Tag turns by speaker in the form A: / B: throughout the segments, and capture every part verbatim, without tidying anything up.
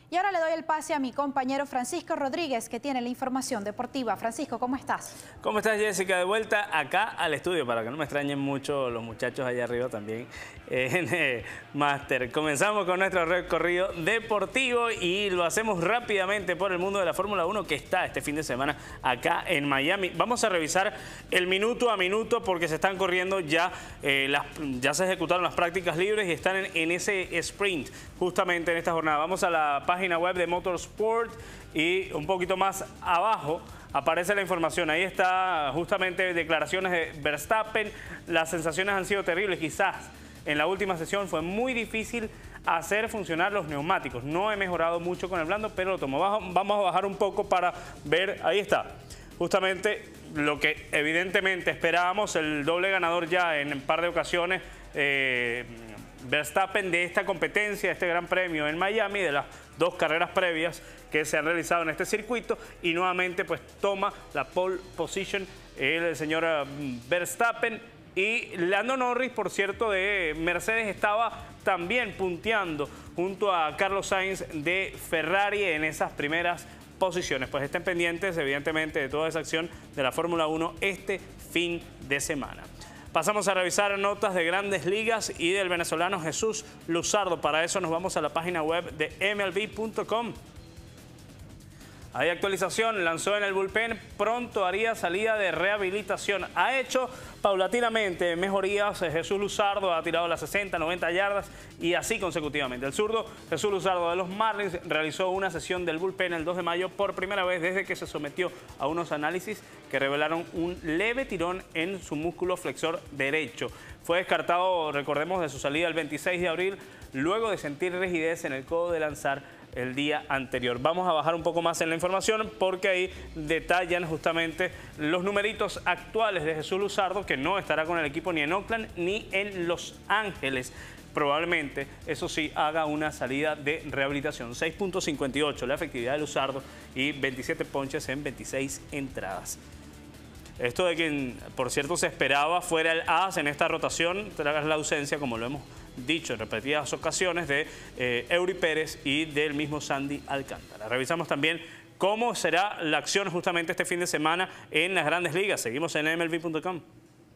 A: Y ahora le doy el pase a mi compañero Francisco Rodríguez, que tiene la información deportiva. Francisco, ¿cómo estás?
B: ¿Cómo estás, Jessica? De vuelta acá al estudio, para que no me extrañen mucho los muchachos allá arriba también en eh, Máster. Comenzamos con nuestro recorrido deportivo y lo hacemos rápidamente por el mundo de la Fórmula uno, que está este fin de semana acá en Miami. Vamos a revisar el minuto a minuto porque se están corriendo ya, eh, las, ya se ejecutaron las prácticas libres y están en, en ese sprint justamente en esta jornada. Vamos a la página web de Motorsport y un poquito más abajo aparece la información. Ahí está justamente declaraciones de Verstappen. Las sensaciones han sido terribles. Quizás en la última sesión fue muy difícil hacer funcionar los neumáticos. No he mejorado mucho con el blando, pero lo tomo. Vamos a bajar un poco para ver. Ahí está. Justamente lo que evidentemente esperábamos, el doble ganador ya en un par de ocasiones, eh, Verstappen, de esta competencia, de este gran premio en Miami, de las dos carreras previas que se han realizado en este circuito, y nuevamente pues toma la pole position el señor Verstappen. Y Lando Norris, por cierto, de Mercedes, estaba también punteando junto a Carlos Sainz de Ferrari en esas primeras posiciones. Pues estén pendientes evidentemente de toda esa acción de la Fórmula uno este fin de semana. Pasamos a revisar notas de Grandes Ligas y del venezolano Jesús Luzardo. Para eso nos vamos a la página web de M L B punto com. Hay actualización, lanzó en el bullpen, pronto haría salida de rehabilitación. Ha hecho paulatinamente mejorías. Jesús Luzardo ha tirado las sesenta, noventa yardas y así consecutivamente. El zurdo Jesús Luzardo de los Marlins realizó una sesión del bullpen el dos de mayo por primera vez desde que se sometió a unos análisis que revelaron un leve tirón en su músculo flexor derecho. Fue descartado, recordemos, de su salida el veintiséis de abril, luego de sentir rigidez en el codo de lanzar el día anterior. Vamos a bajar un poco más en la información porque ahí detallan justamente los numeritos actuales de Jesús Luzardo, que no estará con el equipo ni en Oakland ni en Los Ángeles. Probablemente, eso sí, haga una salida de rehabilitación. seis punto cincuenta y ocho la efectividad de Luzardo y veintisiete ponches en veintiséis entradas. Esto de quien, por cierto, se esperaba fuera el as en esta rotación tras la ausencia, como lo hemos dicho en repetidas ocasiones, de eh, Eury Pérez y del mismo Sandy Alcántara. Revisamos también cómo será la acción justamente este fin de semana en las Grandes Ligas. Seguimos en M L B punto com.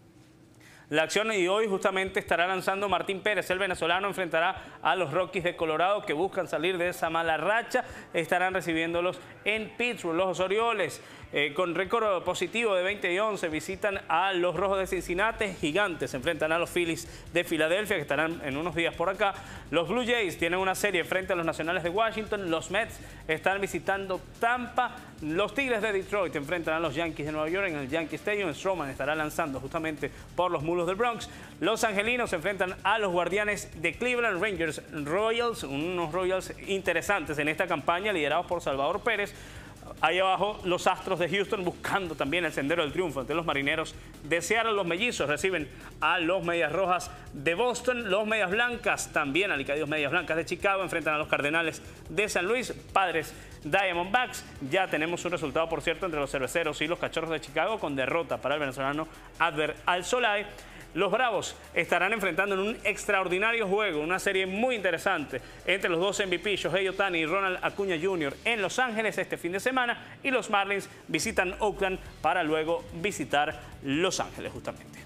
B: La acción, y hoy justamente estará lanzando Martín Pérez, el venezolano, enfrentará a los Rockies de Colorado, que buscan salir de esa mala racha. Estarán recibiéndolos en Pittsburgh. Los Orioles, eh, con récord positivo de veinte y once, visitan a los Rojos de Cincinnati. Gigantes se enfrentan a los Phillies de Filadelfia, que estarán en unos días por acá. Los Blue Jays tienen una serie frente a los Nacionales de Washington. Los Mets están visitando Tampa. Los Tigres de Detroit enfrentan a los Yankees de Nueva York en el Yankee Stadium. Stroman estará lanzando justamente por los mulos del Bronx. Los Angelinos se enfrentan a los Guardianes de Cleveland. Rangers Royals, unos Royals interesantes en esta campaña, liderados por Salvador Pérez. Ahí abajo, los Astros de Houston buscando también el sendero del triunfo ante los Marineros de Seattle. Los Mellizos reciben a los Medias Rojas de Boston. Los Medias Blancas, también alicaídos Medias Blancas de Chicago, enfrentan a los Cardenales de San Luis. Padres Diamondbacks. Ya tenemos un resultado, por cierto, entre los Cerveceros y los Cachorros de Chicago, con derrota para el venezolano Adver Alzolay. Los Bravos estarán enfrentando en un extraordinario juego, una serie muy interesante entre los dos M V P, Shohei Ohtani y Ronald Acuña junior en Los Ángeles este fin de semana, y los Marlins visitan Oakland para luego visitar Los Ángeles justamente.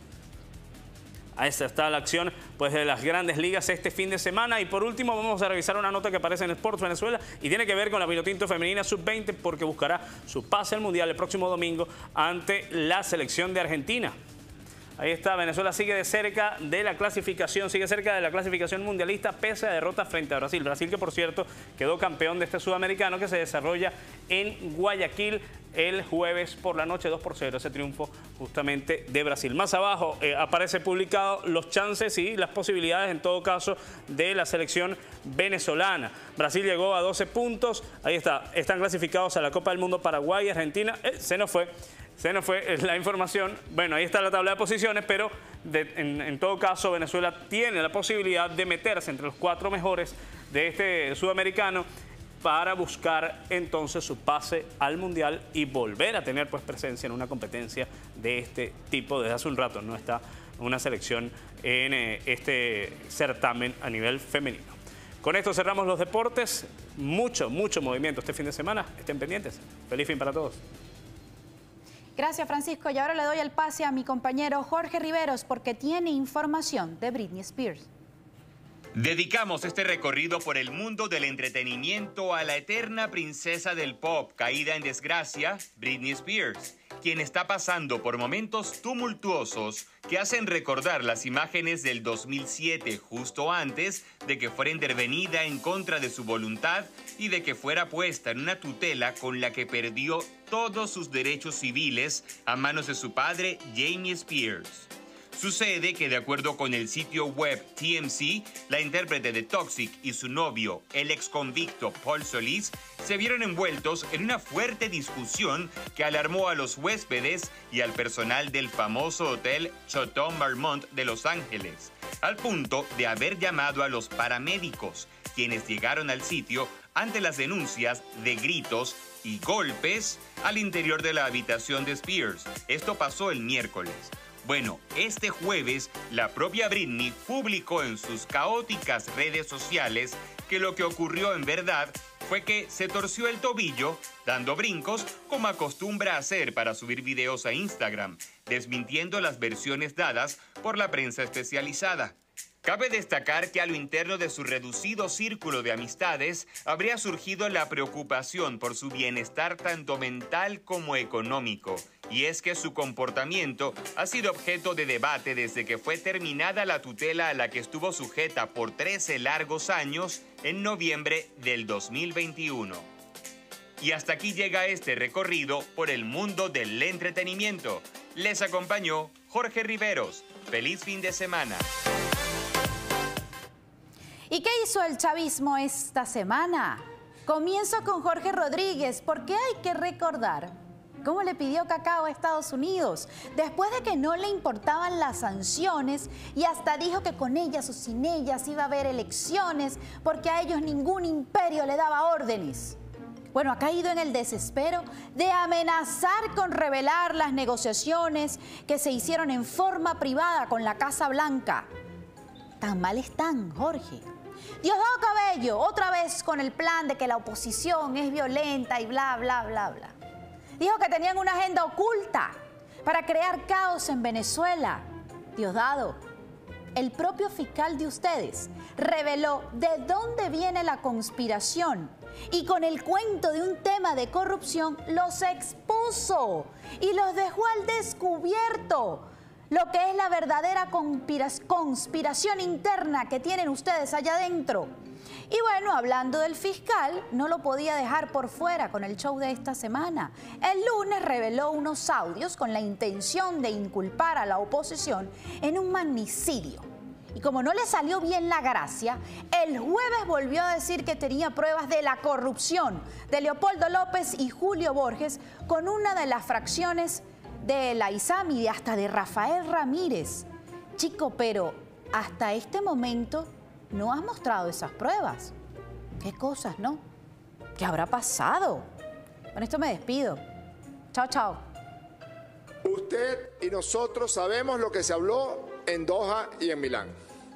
B: Ahí está la acción pues, de las Grandes Ligas este fin de semana. Y por último vamos a revisar una nota que aparece en Sports Venezuela y tiene que ver con la Vinotinto femenina sub veinte, porque buscará su pase al Mundial el próximo domingo ante la selección de Argentina. Ahí está, Venezuela sigue de cerca de la clasificación, sigue cerca de la clasificación mundialista pese a derrota frente a Brasil. Brasil que, por cierto, quedó campeón de este sudamericano que se desarrolla en Guayaquil el jueves por la noche, dos por cero, ese triunfo justamente de Brasil. Más abajo eh, aparece publicado los chances y las posibilidades, en todo caso, de la selección venezolana. Brasil llegó a doce puntos, ahí está, están clasificados a la Copa del Mundo Paraguay y Argentina. Eh, se nos fue. Se nos fue la información. Bueno, ahí está la tabla de posiciones, pero de, en, en todo caso Venezuela tiene la posibilidad de meterse entre los cuatro mejores de este sudamericano para buscar entonces su pase al Mundial y volver a tener pues presencia en una competencia de este tipo. Desde hace un rato no está una selección en eh, este certamen a nivel femenino. Con esto cerramos los deportes. Mucho, mucho movimiento este fin de semana. Estén pendientes. Feliz fin para todos.
A: Gracias, Francisco. Y ahora le doy el pase a mi compañero Jorge Riveros porque tiene información de Britney Spears.
C: Dedicamos este recorrido por el mundo del entretenimiento a la eterna princesa del pop caída en desgracia, Britney Spears, quien está pasando por momentos tumultuosos que hacen recordar las imágenes del dos mil siete, justo antes de que fuera intervenida en contra de su voluntad y de que fuera puesta en una tutela con la que perdió todos sus derechos civiles a manos de su padre, Jamie Spears. Sucede que, de acuerdo con el sitio web T M Z, la intérprete de Toxic y su novio, el ex convicto Paul Solís, se vieron envueltos en una fuerte discusión que alarmó a los huéspedes y al personal del famoso hotel Chateau Marmont de Los Ángeles, al punto de haber llamado a los paramédicos, quienes llegaron al sitio ante las denuncias de gritos y golpes al interior de la habitación de Spears. Esto pasó el miércoles. Bueno, este jueves, la propia Britney publicó en sus caóticas redes sociales que lo que ocurrió en verdad fue que se torció el tobillo dando brincos como acostumbra hacer para subir videos a Instagram, desmintiendo las versiones dadas por la prensa especializada. Cabe destacar que a lo interno de su reducido círculo de amistades habría surgido la preocupación por su bienestar tanto mental como económico, y es que su comportamiento ha sido objeto de debate desde que fue terminada la tutela a la que estuvo sujeta por trece largos años en noviembre del dos mil veintiuno. Y hasta aquí llega este recorrido por el mundo del entretenimiento. Les acompañó Jorge Riveros. Feliz fin de semana.
A: ¿Y qué hizo el chavismo esta semana? Comienzo con Jorge Rodríguez, porque hay que recordar cómo le pidió cacao a Estados Unidos, después de que no le importaban las sanciones y hasta dijo que con ellas o sin ellas iba a haber elecciones, porque a ellos ningún imperio le daba órdenes. Bueno, ha caído en el desespero de amenazar con revelar las negociaciones que se hicieron en forma privada con la Casa Blanca. Tan mal están, Jorge. Diosdado Cabello, otra vez con el plan de que la oposición es violenta y bla, bla, bla, bla. Dijo que tenían una agenda oculta para crear caos en Venezuela. Diosdado, el propio fiscal de ustedes reveló de dónde viene la conspiración y con el cuento de un tema de corrupción los expuso y los dejó al descubierto. Lo que es la verdadera conspiración interna que tienen ustedes allá adentro. Y bueno, hablando del fiscal, no lo podía dejar por fuera con el show de esta semana. El lunes reveló unos audios con la intención de inculpar a la oposición en un magnicidio. Y como no le salió bien la gracia, el jueves volvió a decir que tenía pruebas de la corrupción de Leopoldo López y Julio Borges con una de las fracciones de la ISAMI y hasta de Rafael Ramírez. Chico, pero hasta este momento no has mostrado esas pruebas. ¿Qué cosas, no? ¿Qué habrá pasado? Con esto me despido. Chao, chao.
D: Usted y nosotros sabemos lo que se habló en Doha y en Milán.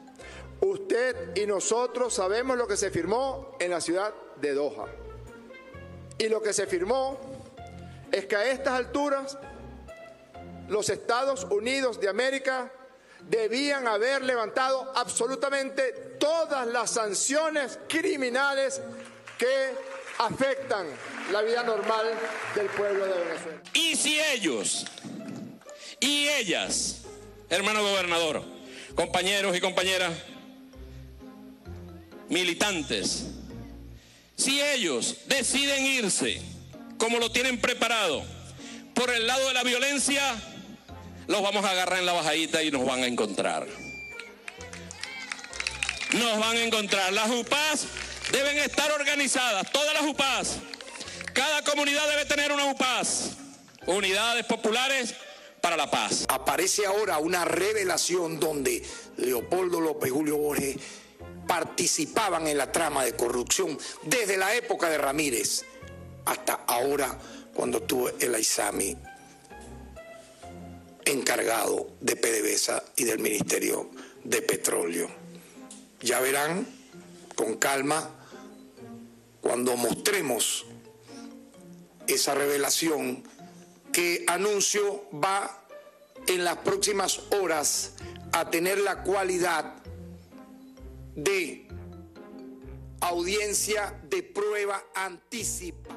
D: Usted y nosotros sabemos lo que se firmó en la ciudad de Doha. Y lo que se firmó es que a estas alturas los Estados Unidos de América debían haber levantado absolutamente todas las sanciones criminales que afectan la vida normal del pueblo de Venezuela.
E: Y si ellos y ellas, hermano gobernador, compañeros y compañeras, militantes, si ellos deciden irse como lo tienen preparado por el lado de la violencia, los vamos a agarrar en la bajadita y nos van a encontrar. Nos van a encontrar. Las U P A S deben estar organizadas, todas las U P A S. Cada comunidad debe tener una U P A S. Unidades populares para la paz.
F: Aparece ahora una revelación donde Leopoldo López y Julio Borges participaban en la trama de corrupción desde la época de Ramírez hasta ahora, cuando estuvo el ISAMI encargado de PDVSA y del Ministerio de Petróleo. Ya verán con calma cuando mostremos esa revelación que anuncio va en las próximas horas a tener la cualidad de audiencia de prueba anticipada.